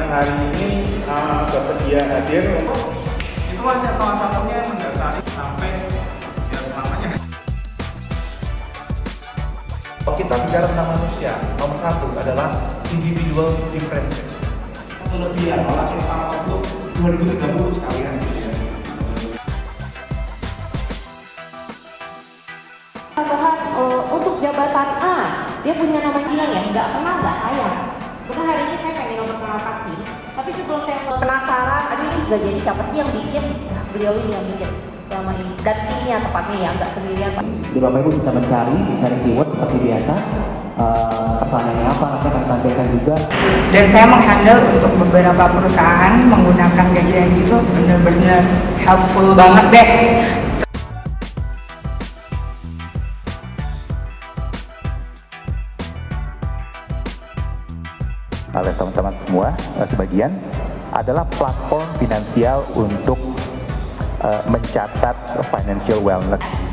hari ini bersedia hadir untuk itu hanya salah satunya yang mendasari sampai ya selamanya. Kalau kita bicara tentang manusia, nomor satu adalah individual differences. Kelebihan orang yang sama untuk 2030 sekalian gitu ya. Untuk jabatan A, dia punya nama bilang ya, nggak kenal nggak sayang. Karena hari ini saya pengen memperkenalkan tim, tapi sebelum saya penasaran, aduh ini nggak jadi siapa sih yang bikin? Nah, beliau ini yang bikin selama ini, dan timnya tepatnya ya, nggak sendirian Pak. Jadi Bapak Ibu bisa mencari keyword seperti biasa. Pertanyaannya apa nanti akan tampilkan juga. Dan saya menghandle untuk beberapa perusahaan menggunakan kajian itu benar-benar helpful banget deh. Oleh teman-teman semua, sebagian adalah platform finansial untuk mencatat financial wellness.